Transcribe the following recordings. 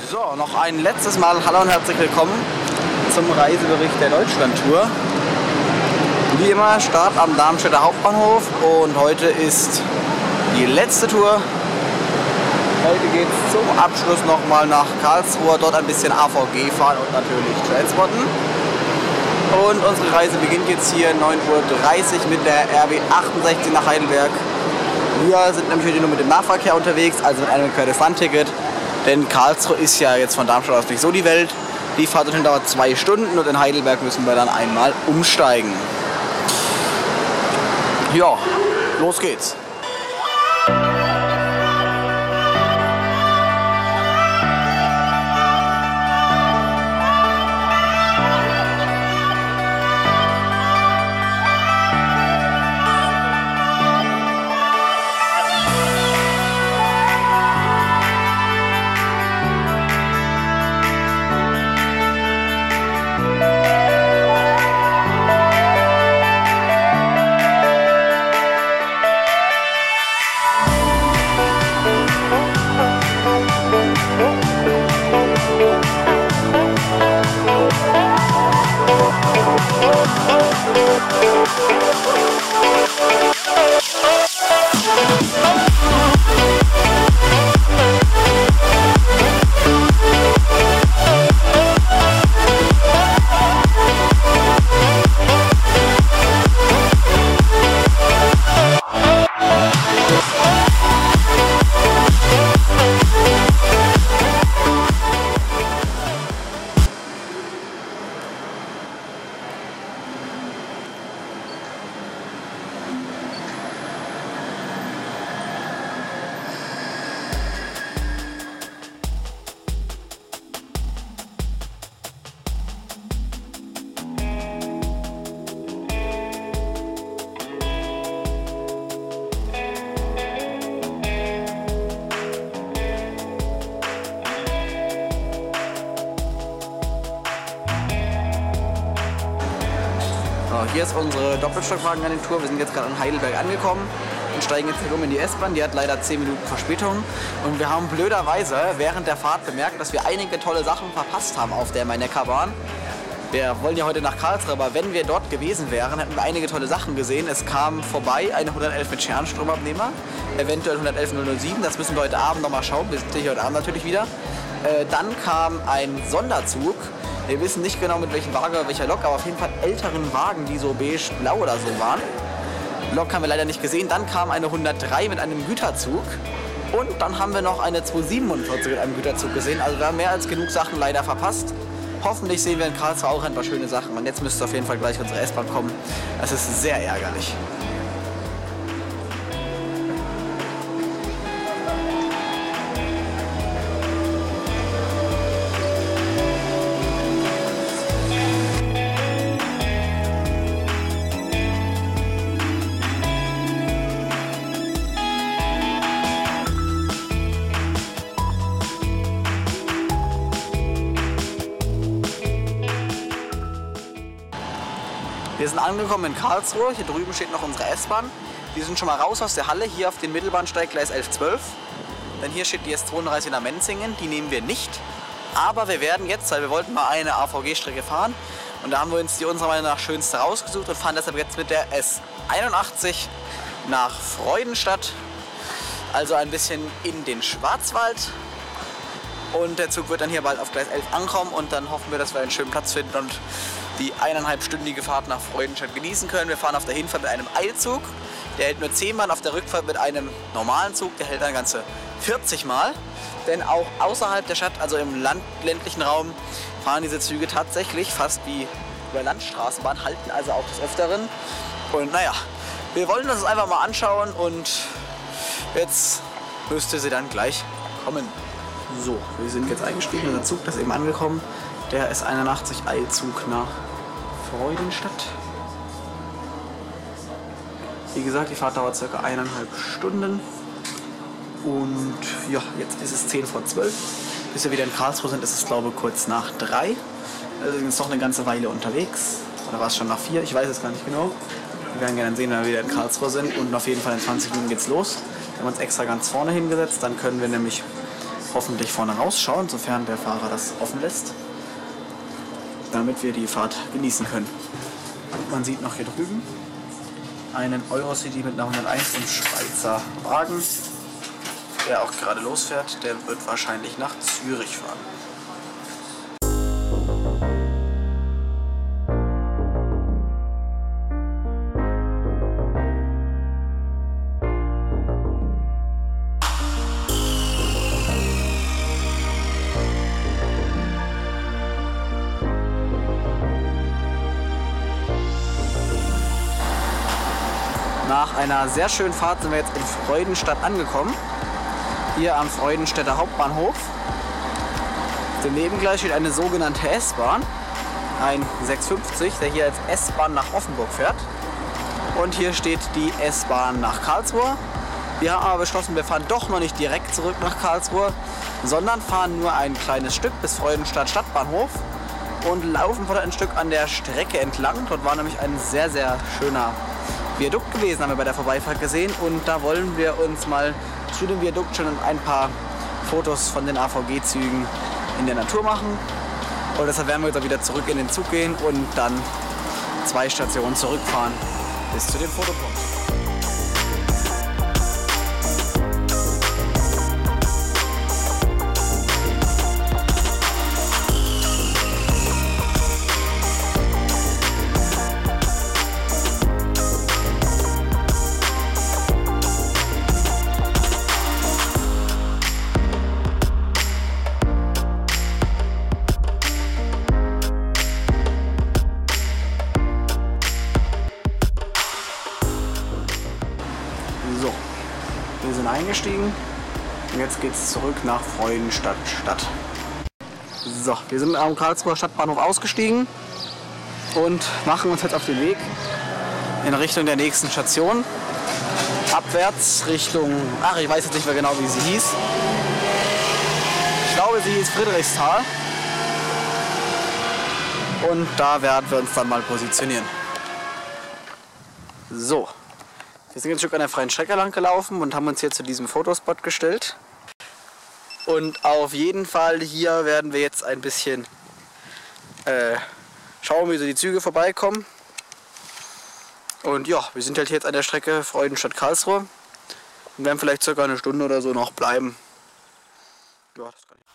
So, noch ein letztes Mal hallo und herzlich willkommen zum Reisebericht der Deutschlandtour. Wie immer, Start am Darmstädter Hauptbahnhof und heute ist die letzte Tour. Heute geht es zum Abschluss nochmal nach Karlsruhe, dort ein bisschen AVG fahren und natürlich Transporten. Und unsere Reise beginnt jetzt hier 9:30 Uhr mit der RB 68 nach Heidelberg. Wir sind nämlich heute nur mit dem Nahverkehr unterwegs, also mit einem Querdistanz-Ticket. Denn Karlsruhe ist ja jetzt von Darmstadt aus nicht so die Welt. Die Fahrt dorthin dauert 2 Stunden und in Heidelberg müssen wir dann einmal umsteigen. Ja, los geht's. Hier ist unsere Doppelstockwagenagentur. Wir sind jetzt gerade in Heidelberg angekommen und steigen jetzt hier um in die S-Bahn. Die hat leider 10 Minuten Verspätung. Und wir haben blöderweise während der Fahrt bemerkt, dass wir einige tolle Sachen verpasst haben auf der Main-Neckar-Bahn. Wir wollen ja heute nach Karlsruhe, aber wenn wir dort gewesen wären, hätten wir einige tolle Sachen gesehen. Es kam vorbei eine 111 mit Scherenstromabnehmer, eventuell 111 007. Das müssen wir heute Abend nochmal schauen. Wir sind hier heute Abend natürlich wieder. Dann kam ein Sonderzug. Wir wissen nicht genau mit welchem Wagen oder welcher Lok, aber auf jeden Fall älteren Wagen, die so beige-blau oder so waren. Lok haben wir leider nicht gesehen. Dann kam eine 103 mit einem Güterzug. Und dann haben wir noch eine 247 mit einem Güterzug gesehen. Also wir haben mehr als genug Sachen leider verpasst. Hoffentlich sehen wir in Karlsruhe auch ein paar schöne Sachen. Und jetzt müsste auf jeden Fall gleich unsere S-Bahn kommen. Das ist sehr ärgerlich. Wir sind angekommen in Karlsruhe, hier drüben steht noch unsere S-Bahn. Wir sind schon mal raus aus der Halle, hier auf den Mittelbahnsteig Gleis 1112. Denn hier steht die S32 nach Menzingen, die nehmen wir nicht. Aber wir werden jetzt, weil wir wollten mal eine AVG-Strecke fahren. Und da haben wir uns die unserer Meinung nach schönste rausgesucht und fahren deshalb jetzt mit der S81 nach Freudenstadt. Also ein bisschen in den Schwarzwald. Und der Zug wird dann hier bald auf Gleis 11 ankommen und dann hoffen wir, dass wir einen schönen Platz finden und die 1,5-stündige Fahrt nach Freudenstadt genießen können. Wir fahren auf der Hinfahrt mit einem Eilzug, der hält nur 10 Mal, auf der Rückfahrt mit einem normalen Zug, der hält dann ganze 40 Mal. Denn auch außerhalb der Stadt, also im ländlichen Raum, fahren diese Züge tatsächlich fast wie über Landstraßenbahn, halten also auch des Öfteren. Und naja, wir wollen uns das einfach mal anschauen und jetzt müsste sie dann gleich kommen. So, wir sind jetzt eingestiegen, unser Zug ist eben angekommen. Der S81 Eilzug nach Freudenstadt. Wie gesagt, die Fahrt dauert ca. 1,5 Stunden. Und ja, jetzt ist es 10 vor 12. Bis wir wieder in Karlsruhe sind, ist es glaube ich kurz nach 3. Also wir sind jetzt noch eine ganze Weile unterwegs. Oder war es schon nach 4? Ich weiß es gar nicht genau. Wir werden gerne sehen, wenn wir wieder in Karlsruhe sind. Und auf jeden Fall in 20 Minuten geht's los. Wir haben uns extra ganz vorne hingesetzt. Dann können wir nämlich hoffentlich vorne rausschauen, sofern der Fahrer das offen lässt, damit wir die Fahrt genießen können. Man sieht noch hier drüben einen Eurocity mit einer 101 im Schweizer Wagen, der auch gerade losfährt. Der wird wahrscheinlich nach Zürich fahren. Nach einer sehr schönen Fahrt sind wir jetzt in Freudenstadt angekommen. Hier am Freudenstädter Hauptbahnhof. Daneben gleich steht eine sogenannte S-Bahn. Ein 650, der hier als S-Bahn nach Offenburg fährt. Und hier steht die S-Bahn nach Karlsruhe. Wir haben aber beschlossen, wir fahren doch noch nicht direkt zurück nach Karlsruhe, sondern fahren nur ein kleines Stück bis Freudenstadt Stadtbahnhof und laufen vor ein Stück an der Strecke entlang. Dort war nämlich ein sehr, sehr schöner Viadukt gewesen, haben wir bei der Vorbeifahrt gesehen, und da wollen wir uns mal zu dem Viadukt schon ein paar Fotos von den AVG-Zügen in der Natur machen. Und deshalb werden wir jetzt auch wieder zurück in den Zug gehen und dann 2 Stationen zurückfahren bis zu dem Fotopunkt. So, wir sind eingestiegen und jetzt geht es zurück nach Freudenstadt Stadt. So, wir sind am Karlsruher Stadtbahnhof ausgestiegen und machen uns jetzt auf den Weg in Richtung der nächsten Station. Abwärts Richtung, ich weiß jetzt nicht mehr genau, wie sie hieß. Ich glaube, sie hieß Friedrichsthal. Und da werden wir uns dann mal positionieren. So. Wir sind ein Stück an der freien Strecke lang gelaufen und haben uns hier zu diesem Fotospot gestellt. Und auf jeden Fall hier werden wir jetzt ein bisschen schauen, wie so die Züge vorbeikommen. Und ja, wir sind halt jetzt an der Strecke Freudenstadt-Karlsruhe und werden vielleicht circa eine Stunde oder so noch bleiben. Ja, das kann ich.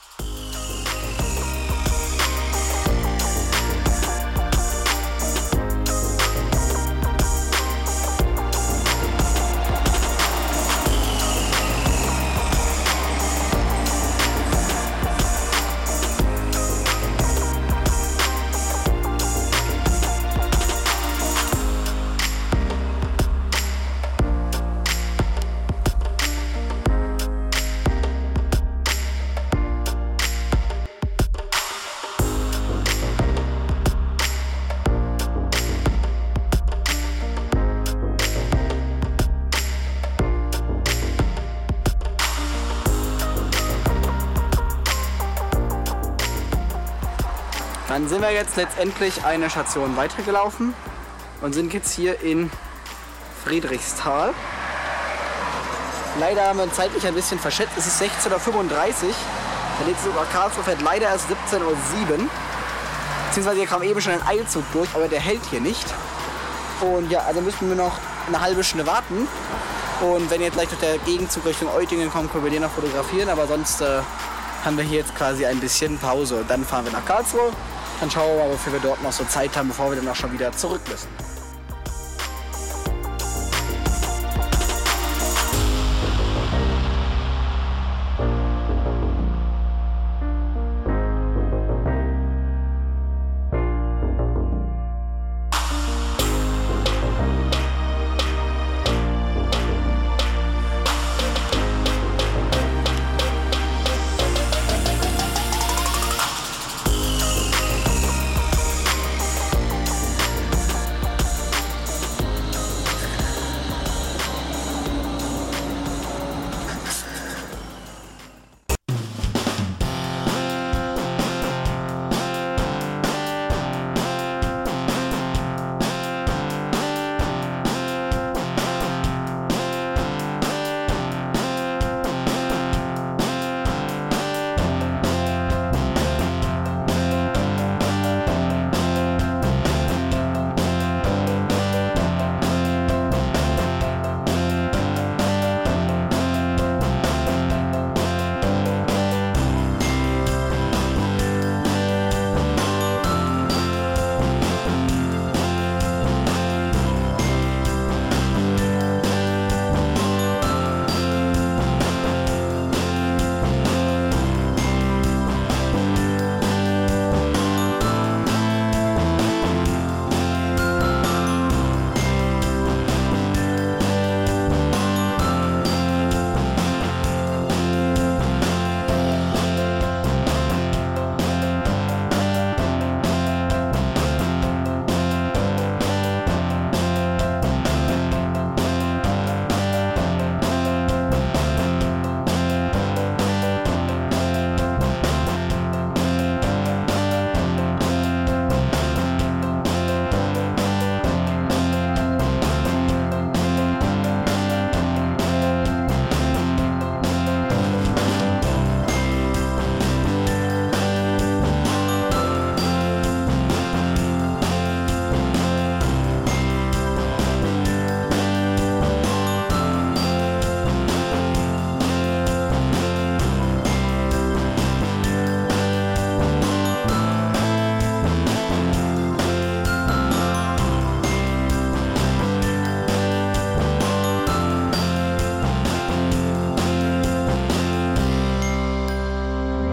Dann sind wir jetzt letztendlich eine Station weitergelaufen und sind jetzt hier in Friedrichsthal. Leider haben wir uns zeitlich ein bisschen verschätzt. Es ist 16:35 Uhr. Der nächste Zug nach Karlsruhe fährt leider erst 17:07 Uhr. Beziehungsweise hier kam eben schon ein Eilzug durch, aber der hält hier nicht. Und ja, also müssen wir noch eine halbe Stunde warten. Und wenn jetzt gleich noch der Gegenzug Richtung Eutingen kommt, können wir den noch fotografieren. Aber sonst haben wir hier jetzt quasi ein bisschen Pause. Und dann fahren wir nach Karlsruhe. Dann schauen wir mal, wofür wir dort noch so Zeit haben, bevor wir dann auch schon wieder zurück müssen.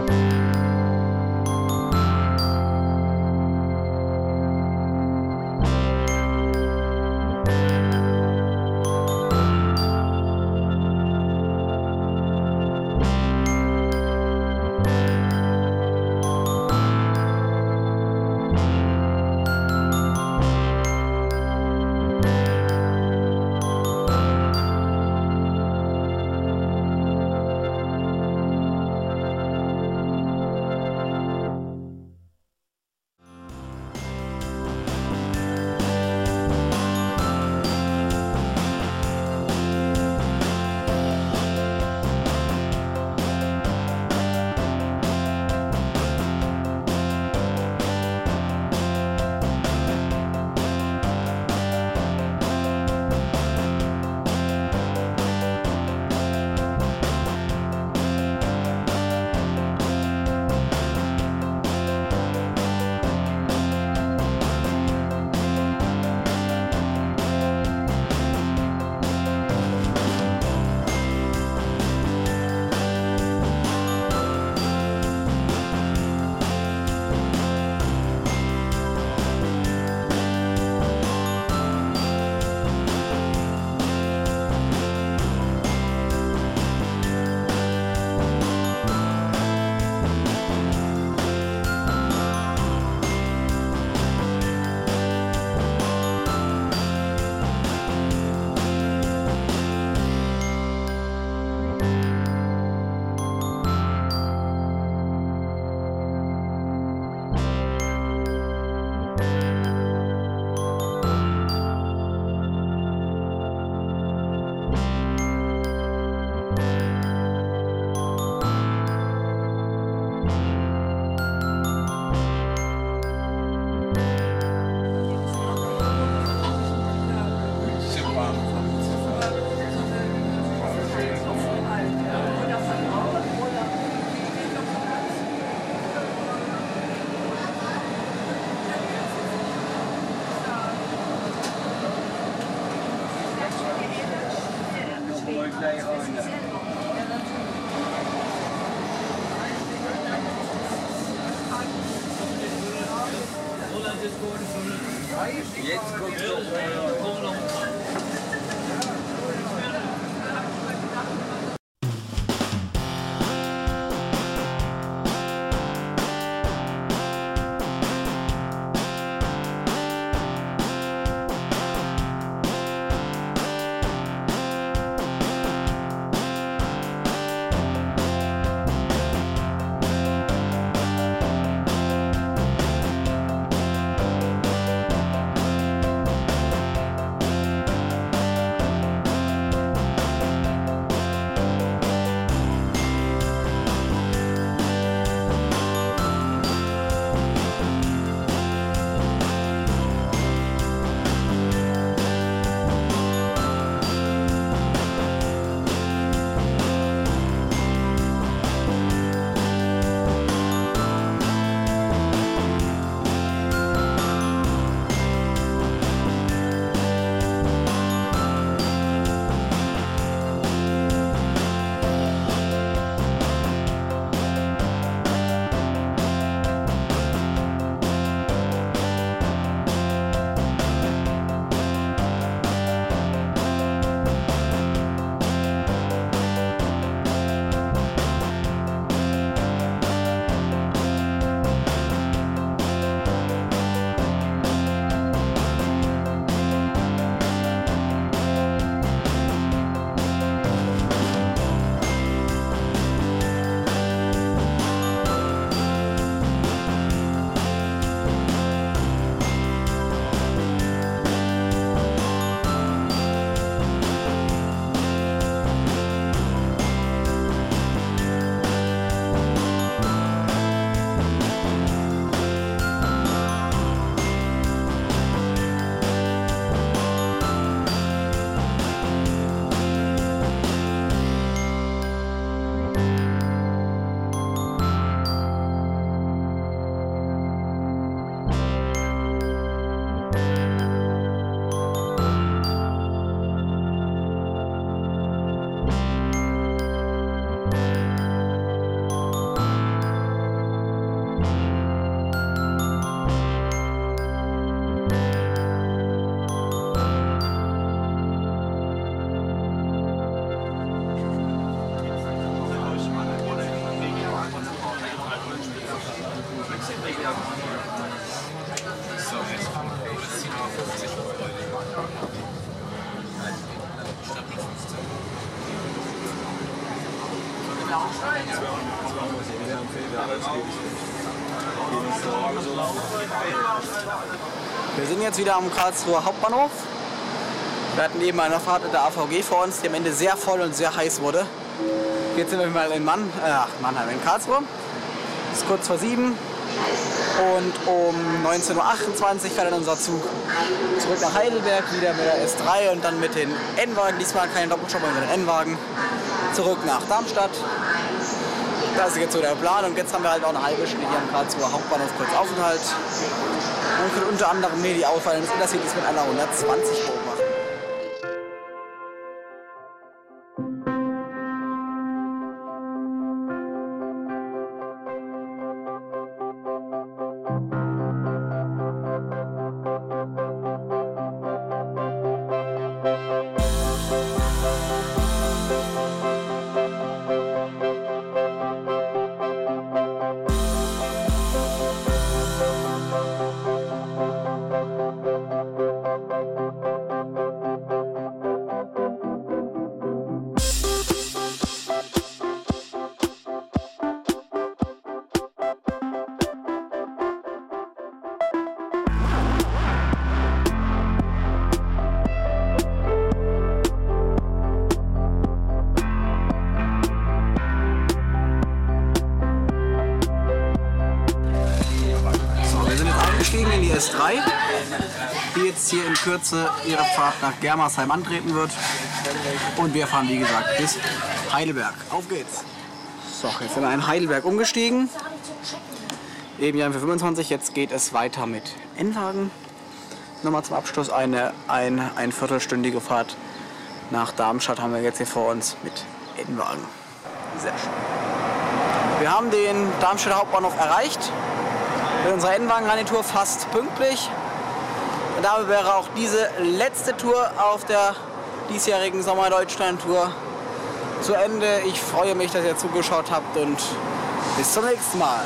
Jetzt kommt doch Wir sind jetzt wieder am Karlsruher Hauptbahnhof. Wir hatten eben eine Fahrt mit der AVG vor uns, die am Ende sehr voll und sehr heiß wurde. Jetzt sind wir mal in Mannheim, in Karlsruhe. Es ist kurz vor 7 und um 19:28 Uhr fährt dann unser Zug zurück nach Heidelberg, wieder mit der S3 und dann mit den N-Wagen, diesmal kein Doppelstopp, sondern mit den N-Wagen, zurück nach Darmstadt. Das ist jetzt so der Plan und jetzt haben wir halt auch eine halbe Stunde hier am Karlsruher Hauptbahnhof kurz Aufenthalt. Und können unter anderem die Auswahl des Intercities mit einer 120 beobachten. In die S3, die jetzt hier in Kürze ihre Fahrt nach Germersheim antreten wird. Und wir fahren, wie gesagt, bis Heidelberg. Auf geht's! So, jetzt sind wir in Heidelberg umgestiegen. Eben hier für 25, jetzt geht es weiter mit N-Wagen. Nochmal zum Abschluss eine viertelstündige Fahrt nach Darmstadt haben wir jetzt hier vor uns mit N-Wagen. Sehr schön. Wir haben den Darmstädter Hauptbahnhof erreicht. Mit unserer N-Wagen-Tour fast pünktlich. Und damit wäre auch diese letzte Tour auf der diesjährigen Sommerdeutschland-Tour zu Ende. Ich freue mich, dass ihr zugeschaut habt und bis zum nächsten Mal.